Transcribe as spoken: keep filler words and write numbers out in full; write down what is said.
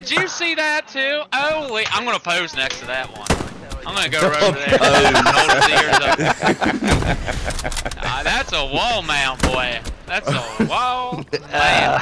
Did you see that too? Oh wait, I'm gonna pose next to that one. I'm gonna go right over there and hold his ears up. Ah, that's a wall mount, boy. That's a wall mount.